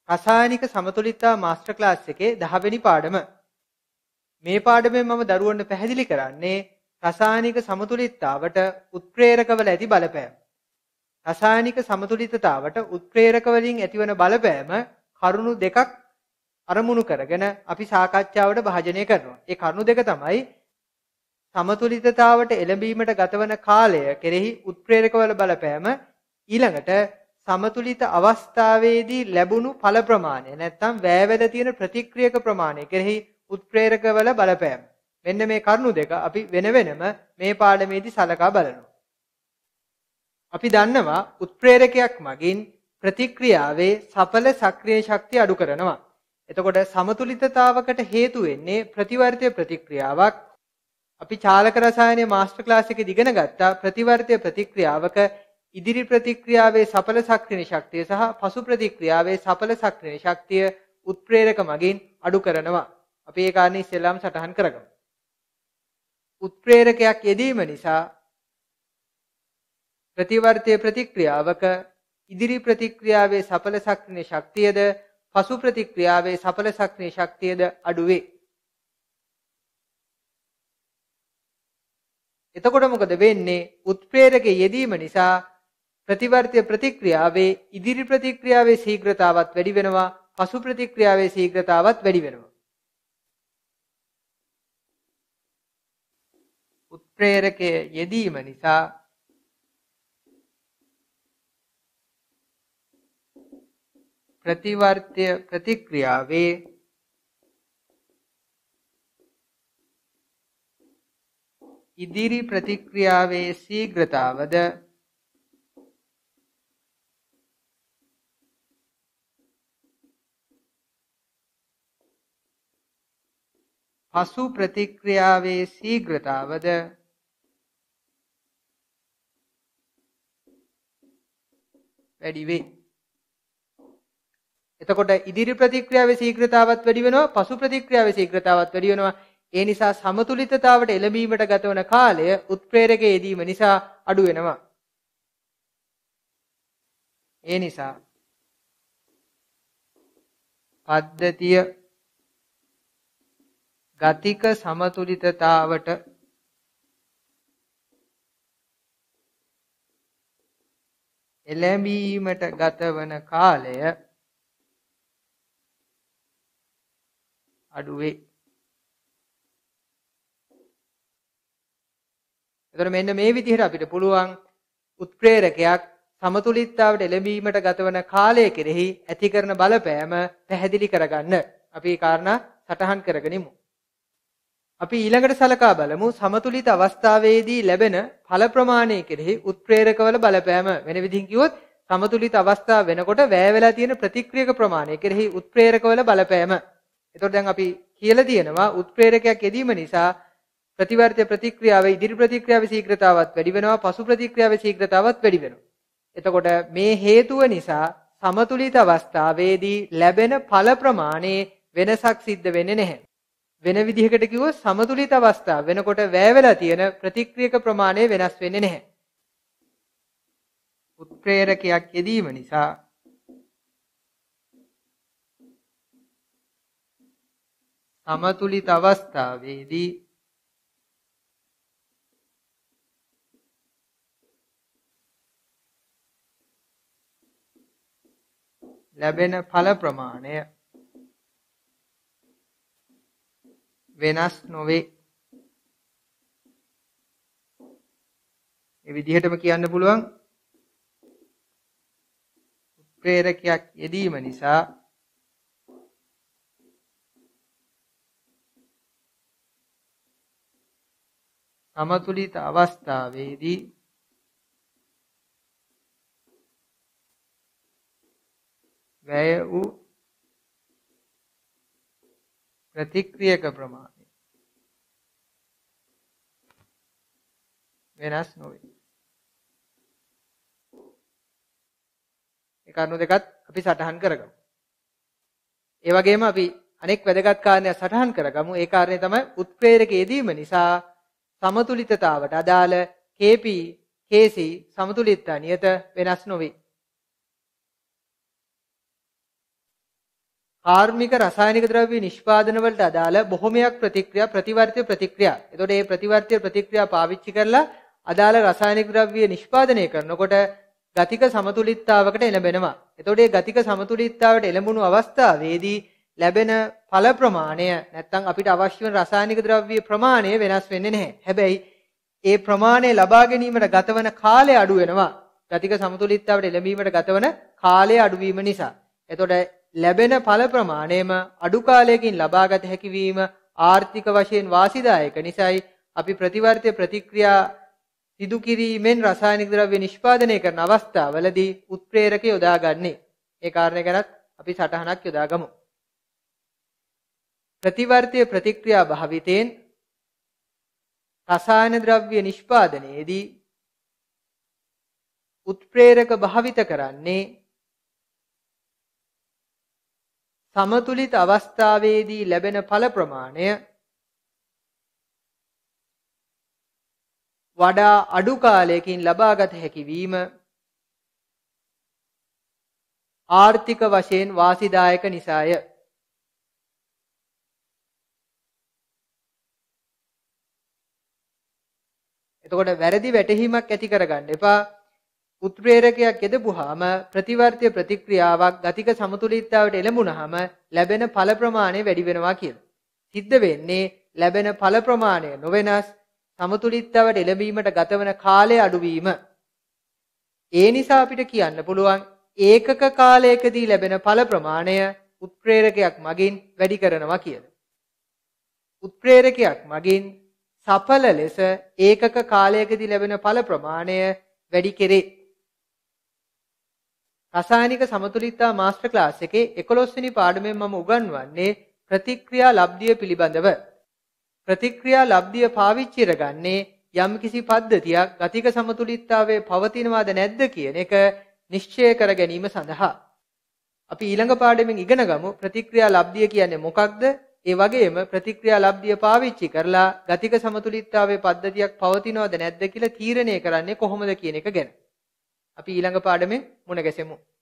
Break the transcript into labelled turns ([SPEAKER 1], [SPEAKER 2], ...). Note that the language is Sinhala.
[SPEAKER 1] රසායනික සමතුලිතතාව මාස්ටර් ක්ලාස් එකේ 10 වෙනි පාඩම. මේ පාඩමෙන් මම දරුවන්ට පැහැදිලි කරන්නේ රසායනික සමතුලිතතාවට උත්ප්‍රේරකවල ඇති බලපෑම. රසායනික සමතුලිතතාවට උත්ප්‍රේරක වලින් ඇතිවන බලපෑම කරුණු දෙකක් අරමුණු කරගෙන අපි සාකච්ඡාවට භාජනය කරනවා. ඒ කරුණු දෙක තමයි සමතුලිතතාවට එළඹීමට ගතවන කාලය කෙරෙහි උත්ප්‍රේරකවල බලපෑම, ඊළඟට සමතුලිත අවස්ථාවේදී ලැබුණු ඵල ප්‍රමාණය නැත්නම් වැයවල තියෙන ප්‍රතික්‍රියක ප්‍රමාණය කෙරෙහි උත්ප්‍රේරකවල බලපෑම. මෙන්න මේ කරුණු දෙක අපි වෙන වෙනම මේ පාඩමේදී සලකා බලනවා. අපි දන්නවා උත්ප්‍රේරකයක් මගින් ප්‍රතික්‍රියාවේ සඵල සක්‍රීය ශක්තිය අඩු කරනවා. එතකොට සමතුලිතතාවකට හේතු වෙන්නේ ප්‍රතිවර්තීය ප්‍රතික්‍රියාවක්. අපි චාලක රසායනයේ මාස්ටර් ක්ලාස් එකේ ඉගෙන ගත්තා ප්‍රතිවර්තීය ප්‍රතික්‍රියාවක ඉදිරි ප්‍රතික්‍රියාවේ සඵල සක්‍රීය ශක්තිය සහ පසු ප්‍රතික්‍රියාවේ සඵල සක්‍රීය ශක්තිය උත්ප්‍රේරක මගින් අඩු කරනවා. අපි ඒ කාරණේ ඉස්සෙල්ලාම සටහන් කරගමු. උත්ප්‍රේරකයක් යෙදීම නිසා ප්‍රතිවර්තීය ප්‍රතික්‍රියාවක ඉදිරි ප්‍රතික්‍රියාවේ සඵල සක්‍රීය ශක්තියද පසු ප්‍රතික්‍රියාවේ සඵල සක්‍රීය ශක්තියද අඩු වේ. එතකොට මොකද වෙන්නේ? උත්ප්‍රේරකයේ යෙදීම නිසා ප්‍රතිවර්තීය ප්‍රතික්‍රියාවේ ඉදිරි ප්‍රතික්‍රියාවේ ශීඝ්‍රතාවත් වැඩි වෙනවා, පසු ප්‍රතික්‍රියාවේ ශීඝ්‍රතාවත් වැඩි වෙනවා. උත්ප්‍රේරකයේ යෙදීම නිසා ප්‍රතිවර්තීය ප්‍රතික්‍රියාවේ ඉදිරි ප්‍රතික්‍රියාවේ ශීඝ්‍රතාවද පසු ප්‍රතික්‍රියාවේ ශීඝ්‍රතාවද වැඩි වේ. එතකොට ඉදිරි ප්‍රතික්‍රියාවේ ශීඝ්‍රතාවත් වැඩි වෙනවා, පසු ප්‍රතික්‍රියාවේ ශීඝ්‍රතාවත් වැඩි වෙනවා. ඒ නිසා සමතුලිතතාවට එළඹීමට ගතවන කාලය උත්ප්‍රේරකයේ යෙදීම නිසා අඩු වෙනවා. ඒ නිසා පද්ධතිය ගතික සමතුලිතතාවට එළඹීමට ගතවන කාලය අඩු වේ. එතකොට මෙන්න මේ විදිහට අපිට පුළුවන් උත්ප්‍රේරකයක් සමතුලිතතාවට එළඹීමට ගතවන කාලය කෙරෙහි ඇති කරන බලපෑම පැහැදිලි කරගන්න. අපි මේ කාරණා සටහන් කරගනිමු. අපි ඊළඟට සලකා බලමු සමතුලිත අවස්ථාවේදී ලැබෙන ඵල ප්‍රමාණය කෙරෙහි උත්ප්‍රේරකවල බලපෑම. වෙන විදිහින් කිව්වොත් සමතුලිත අවස්ථාව වෙනකොට වැය වෙලා තියෙන ප්‍රතික්‍රියක ප්‍රමාණය කෙරෙහි උත්ප්‍රේරකවල බලපෑම. එතකොට දැන් අපි කියලා තියෙනවා උත්ප්‍රේරකයක් යෙදීම නිසා ප්‍රතිවර්තීය ප්‍රතික්‍රියාවේ ඉදිරි ප්‍රතික්‍රියාවේ ශීඝ්‍රතාවත් වැඩි වෙනවා, පසු ප්‍රතික්‍රියාවේ ශීඝ්‍රතාවත් වැඩි වෙනවා. එතකොට මේ හේතුව නිසා සමතුලිත අවස්ථාවේදී ලැබෙන ඵල ප්‍රමාණයේ වෙනසක් සිද්ධ වෙන්නේ නැහැ. වෙන විදිහකට කිව්වොත් සමතුලිත අවස්ථාව වෙනකොට වැය වෙලා තියෙන ප්‍රතික්‍රියක ප්‍රමාණය වෙනස් වෙන්නේ නැහැ. උත්ප්‍රේරකයක් යෙදීම නිසා සමතුලිත අවස්ථාවේදී ලැබෙන ඵල ප්‍රමාණය වෙනස් නොවේ. මේ විදිහටම කියන්න පුළුවන් උත්ප්‍රේරකයක් යෙදීම නිසා සමතුලිත අවස්ථාවේදී වැය වූ ප්‍රතික්‍රියක ප්‍රමාණය වෙනස් නොවේ. ඒ කරුණු දෙකත් අපි සටහන් කරගමු. ඒ වගේම අපි අනෙක් වැදගත් කාරණයක් සටහන් කරගමු. ඒ කාරණේ තමයි උත්ප්‍රේරකයේ යෙදීම නිසා සමතුලිතතාවට අදාළ KP KC සමතුලිතතා නියත වෙනස් නොවේ. කාර්මික රසායනික ද්‍රව්‍ය නිෂ්පාදන වලට අදාළ බොහොමයක් ප්‍රතික්‍රියා ප්‍රතිවර්ත්‍ය ප්‍රතික්‍රියා. එතකොට මේ ප්‍රතිවර්ත්‍ය ප්‍රතික්‍රියා පාවිච්චි කරලා අදාළ රසායනික ද්‍රව්‍ය නිෂ්පාදනය කරනකොට ගතික සමතුලිතතාවකට එළඹෙනවා. එතකොට මේ ගතික සමතුලිතතාවයට එළඹුණු අවස්ථාවේදී ලැබෙන ඵල ප්‍රමාණය නැත්නම් අපිට අවශ්‍ය වෙන රසායනික ද්‍රව්‍ය ප්‍රමාණය වෙනස් වෙන්නේ නැහැ. හැබැයි ඒ ප්‍රමාණය ලබා ගැනීමට ගතවන කාලය අඩු වෙනවා. ගතික සමතුලිතතාවයට එළඹීමට ගතවන කාලය අඩු වීම නිසා. එතකොට ලැබෙන ඵල ප්‍රමාණයම අඩු කාලයකින් ලබාගත හැකි වීම ආර්ථික වශයෙන් වාසිදායක නිසායි අපි ප්‍රතිවර්ත්‍ය ප්‍රතික්‍රියා සිදු කිරීමෙන් රසායනික ද්‍රව්‍ය නිෂ්පාදනය කරන අවස්ථාවලදී උත්ප්‍රේරක යොදාගන්නේ. ඒ කාරණේ ගැනත් අපි සටහනක් යොදාගමු. ප්‍රතිවර්ත්‍ය ප්‍රතික්‍රියා භාවිතයෙන් රසායන ද්‍රව්‍ය නිෂ්පාදනයේදී උත්ප්‍රේරක භාවිත කරන්නේ සමතුලිත අවස්ථාවේදී ලැබෙන ඵල ප්‍රමාණය වඩා අඩු කාලයකින් ලබාගත හැකි වීම ආර්ථික වශයෙන් වාසිදායක නිසාය. එතකොට වැරදි වැටහීමක් ඇති කරගන්න එපා. උත්ප්‍රේරකයක් යදපුවාම ප්‍රතිවර්ත්‍ය ප්‍රතික්‍රියාවක් ගතික සමතුලිතතාවයට එළඹුණාම ලැබෙන ඵල ප්‍රමාණය වැඩි වෙනවා කියලා. සිද්ධ වෙන්නේ ලැබෙන ඵල ප්‍රමාණය නොවෙනස් සමතුලිතතාවයට එළඹීමට ගතවන කාලය අඩුවීම. ඒ නිසා අපිට කියන්න පුළුවන් ඒකක කාලයකදී ලැබෙන ඵල ප්‍රමාණය උත්ප්‍රේරකයක් මගින් වැඩි කරනවා කියලා. උත්ප්‍රේරකයක් මගින් සඵල ලෙස ඒකක කාලයකදී ලැබෙන ඵල ප්‍රමාණය වැඩි කෙරේ. රසායනික සමතුලිතතා මාස්ටර් ක්ලාස් එකේ 11 වෙනි පාඩමෙන් මම උගන්වන්නේ ප්‍රතික්‍රියා ලබ්ධිය පිළිබඳව. ප්‍රතික්‍රියා ලබ්ධිය පාවිච්චි කරගන්නේ යම්කිසි පද්ධතියක් ගතික සමතුලිතතාවයේ පවතිනවාද නැද්ද කියන එක නිශ්චය කර ගැනීම සඳහා. අපි ඊළඟ පාඩමෙන් ඉගෙන ගමු ප්‍රතික්‍රියා ලබ්ධිය කියන්නේ මොකක්ද? ඒ වගේම ප්‍රතික්‍රියා ලබ්ධිය පාවිච්චි කරලා ගතික සමතුලිතතාවයේ පද්ධතියක් පවතිනවද නැද්ද කියලා තීරණය කරන්නේ කොහොමද කියන එක ගැන. අපි ඊළඟ පාඩමෙන් මුණ ගැසෙමු.